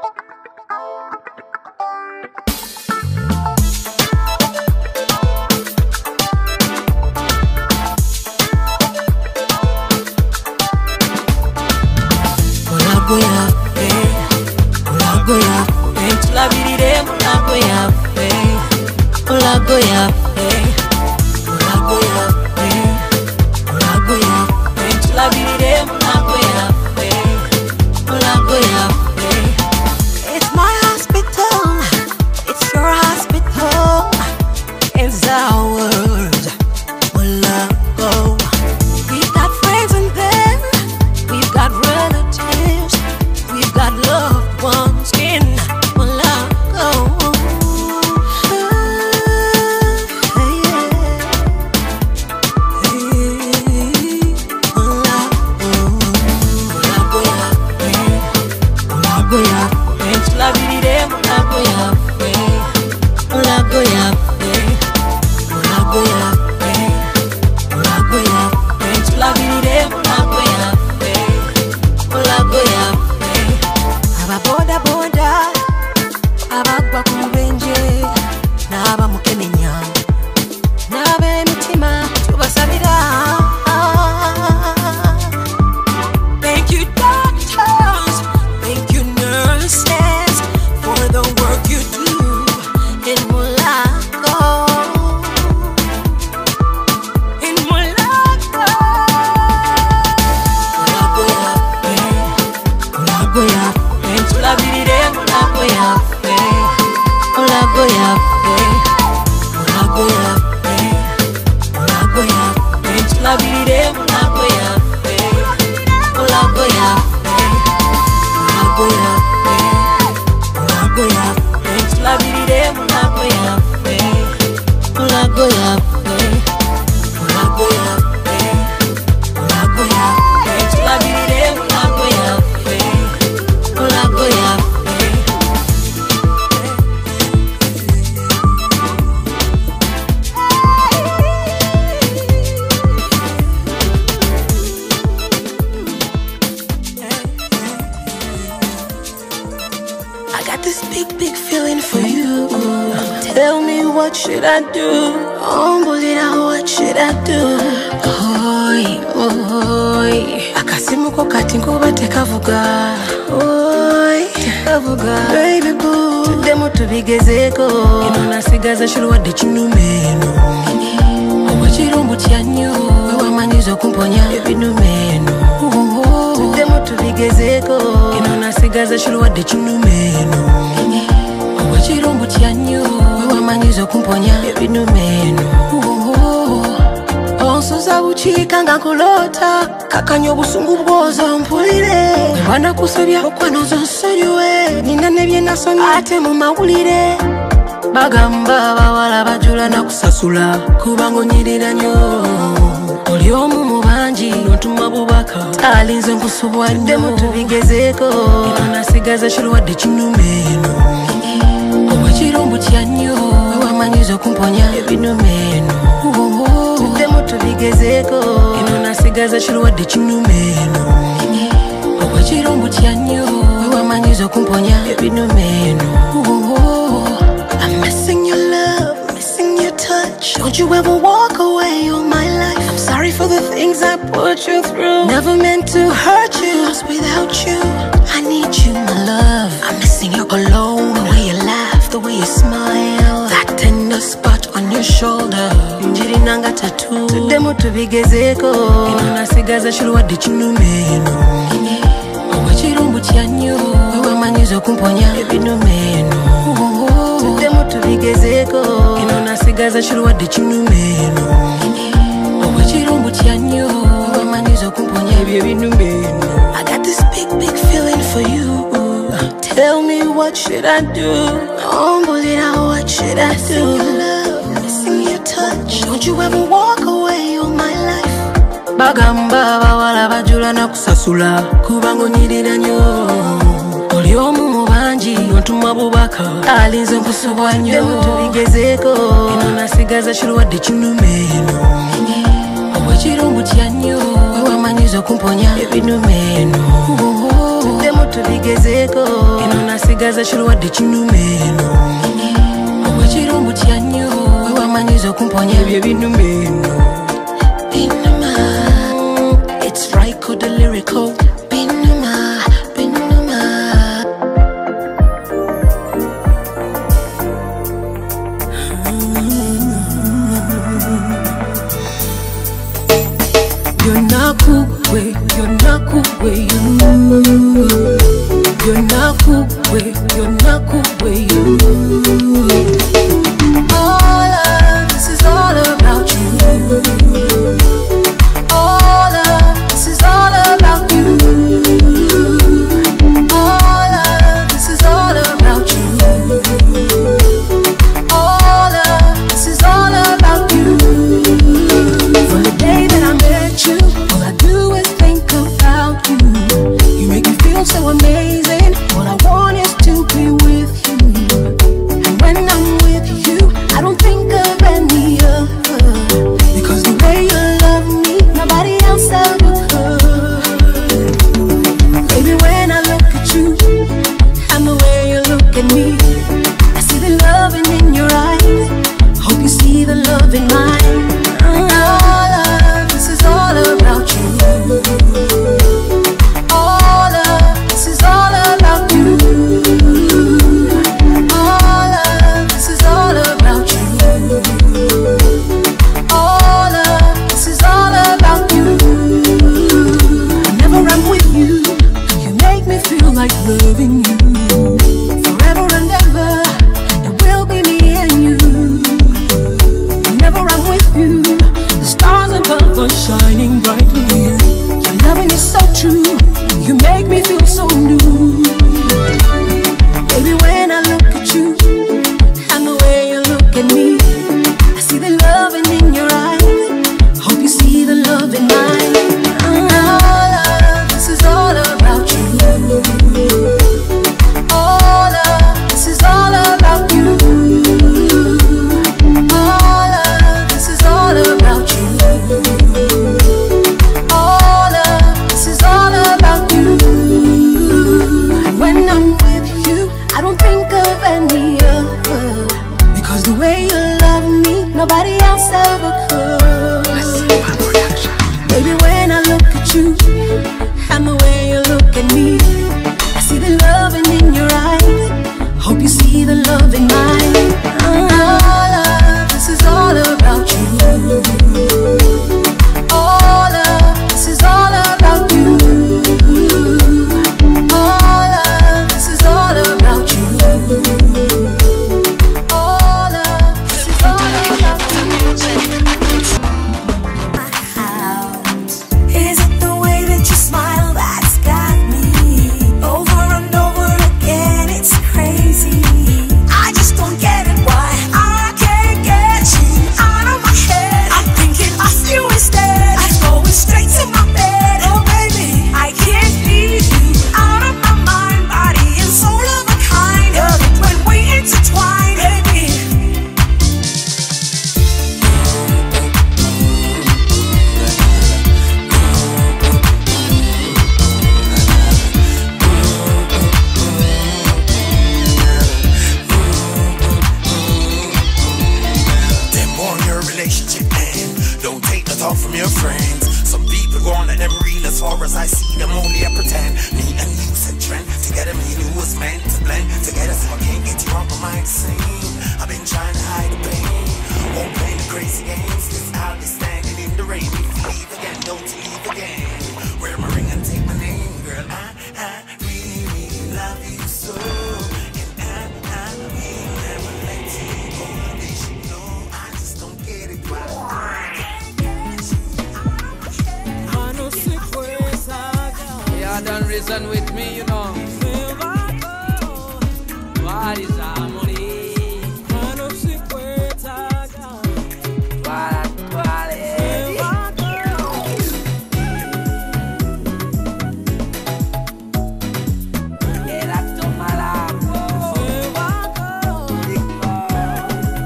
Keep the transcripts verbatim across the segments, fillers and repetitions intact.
Olagoya, eh, Olagoya, eh, tulabirire Olagoya, eh, Olagoya, eh, Olagoya, eh, Olagoya, eh, tulabirire Olagoya, eh, Olagoya, eh. It's my hospital, it's your hospital, it's our world, Olago. We've got friends in there, we've got relatives, we've got loved ones in Olago. Ababoda boda abagwa ku benje n'aba mukenenya n'ab'emitima tubasabira. Thank you doctors, thank you nurses for the work you do in Olago, in Olago. Olagoya, eh, Olagoya, eh, tulabirire Olagoya, eh, Olagoya, eh, Olagoya, eh, Olagoya, eh, tulabirire Olagoya, eh, Olagoya, eh, Olagoya, eh, Olagoya, eh, tulabirire Olagoya, eh, Olagoya, eh, Olagoya, eh, Olagoya, eh, tulabirire Olagoya, eh, Olagoya, eh. I got this big, big feeling for you. Tell me, what should I do? Oh, Mbulira, what should I do? Oi, oi, akasimu ko kati nkuba tekavuga. Oi, tekavuga. Baby boo, tudemu tubigezeko. Ino nasigaza shuluwadde kinumeno. Oba kirumbu kyanyo, wewe amanyiza kumponya ebinumeno. Tudemu tubigezeko. Ino nasigaza shuluwadde kinumeno. Oba kirumbu kyanyo, wewe amanyiza kumponya ebinumeno. Onsuza bukiika nga kulota, kakanya obusungu bwozo mpulire. Banakusabya okwanoza nsonyiwe, nina ne bye nasomye ate mu mawulire. Bagamba abawala bajula na kusasula, kubanga onyirira nnyo. Oli omu mu bangi n'otuma bubaka, alinze nkusubwa nnyo. Tuddemu tubigezeeko, ino nasigaza shuluwadde kinumeno. Oba kirumbu kyanyo, wewe amanyiza kumponya ebinumeno. Tuddemu tubigezeeko, ino nasigaza shuluwadde kinumeno. Oba kirumbu kyanyo, wewe amanyiza kumponya ebinumeno. I'm missing your love, missing your touch. Don't you ever walk away all my life. I'm sorry for the things I put you through. Never meant to hurt you, lost without you. I need you, my love. I'm missing your cologne, the way you laugh, the way you smile, that tender spot on your shoulder. Njiri nanga tattoo. Tuddemu tubigezeko, ino nasigaza shuluwadde kinumeno. Oba kirumbu kyanyo, wewe amanyiza kumponya ebinumeno. Tuddemu tubigezeko, ino nasigaza shuluwadde kinumeno. Oba kirumbu kyanyo, wewe amanyiza kumponya ebyo ebinumeno. I got this big, big feeling for you. Tell me, what should I do? Oh, Mbulira, what should I do? Missing your love, missing your touch. Don't you ever walk away all my life. Bagamba abawala bajula na kusasula, kubanga onyirira nnyo. Oli omu mu bangi n'otuma bubaka, alinze nkusubwa nnyo. Tuddemu tubigezeeko, ino nasigaza shuluwadde kinumeno. Oba kirumbu kyanyo, wewe amanyiza kumponya ebinumeno. Tuddemu moto ligezeko eno nasigaza chilo wadde kinumeno owekirombo kyanyo wewamanyiza okumponya ebyo binumeno binuma. It's right called the lyrical binuma binuma. You're not cool way, you're not cool way, you. You're not cool way, you're not cool way, you. All of this is all about you. All of this is all about you. All of this is all about you. All of this is all about you. From the day that I met you, all I do is think about you. You make me feel so amazing. All I want is to be with you. And when I'm with you, I don't think of any other. Because the way you love me, nobody else ever could. Baby, when I look at you, and the way you look at me, I see the loving in your eyes. Hope you see the love in mine. All of this is all about you. All of this is all about you. All of this is all about you. All of this is all about you. Whenever I'm with you, you make me feel like loving you. Forever and ever, it will be me and you. Whenever I'm with you, the stars above are shining brightly. Your loving is so true, you make me feel so new. Baby, when I look at you, and the way you look at me, I see the loving in your eyes. Hope you see the love in mine. All of this is all about you. All of this is all about you. All of this is all about you. All of this is all about you. And when I'm with you, I don't think of any other. Because the way you love me, nobody else ever could. Baby, when I look at you, and the way you look at me, I see the loving in your eyes. Hope you see the love in mine. All of this is all about you. All of this is all about you. All of this is all about you. All of this is all about you. Is it the way that you smile that's got me over and over again? It's crazy. I just don't get it why I can't get you out of my head. I'm thinking of you instead. I'm going straight to my bed. Oh baby, I can't leave you out of my mind, body and soul of a kind. Love it when we intertwine, baby. Them want your relationship and don't take the talk from your friends. Some people go on let them real as far as I see them only a pretend. Me and you said trend together, me and you was meant to blend together, so I can't get you off my mind scene. I've been trying to hide the pain, won't play the crazy games. This I'll be standing in the rain. If you leave again, don't you leave again. Wear my ring and take my name, girl. I, I really, really love you so, and I, I will never let you go. They should know I just don't get it why I can't get you out of my head. Yeah, don't reason with me, you know. What is harmony? What quality? Yeah, that's to Malaco.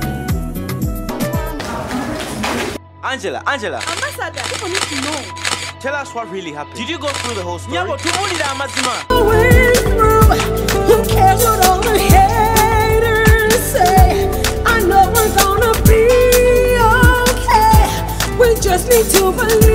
Angela, Angela. Ambassador, people need to know. Tell us what really happened. Did you go through the whole story? Going through, who cares what all the haters say? I know we're gonna be okay. We just need to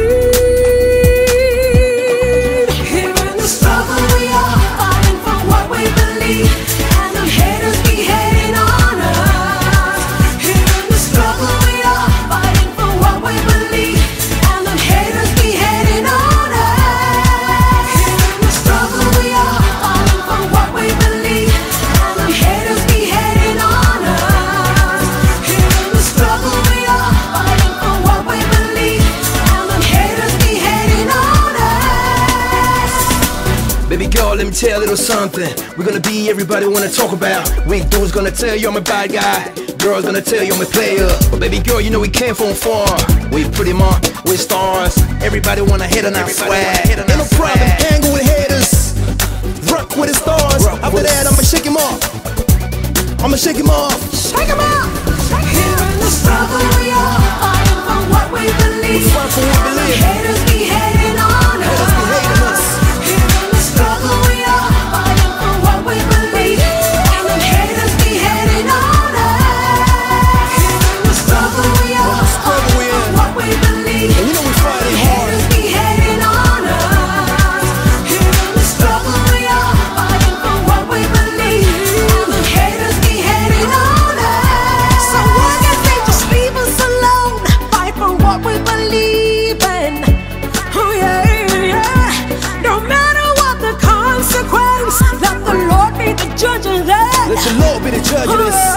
believe. Here in the struggle we are fighting for what we believe, and the haters be hating on us. Here in the struggle we are fighting for what we believe, and the haters be hating on us. Here in the struggle we are fighting for what we believe, and the haters be hating on us. Here in the struggle we are fighting for what we believe, and the haters be hating on us. Baby girl, let me tell you a little something. We're gonna be everybody wanna talk about. Weak dudes gonna tell you I'm a bad guy. Girls gonna tell you I'm a player. But baby girl, you know we came from far. We pretty much, we stars. Everybody wanna hit on our swag. Ain't no problem, angle with haters. Rock with the stars. After that, I'ma shake him off. I'ma shake him off. Shake 'em up. Here in the struggle we are fighting for what we believe. Fight for what we And the believe. haters be hating on Haters be hating us. us. Here in the struggle we are fighting for what we believe, and the haters be hating on us. Here in the struggle we are struggle we fighting in. for what we believe, And you know we fighting and the hard. haters be hating on us. Here in the struggle we are fighting for what we believe, and the haters be hating on us. So why can't they just leave us alone? Fight for what we believe in. Oh yeah, yeah. No matter what the consequence, let the Lord be the judge of that. Let your Lord be the judge of this.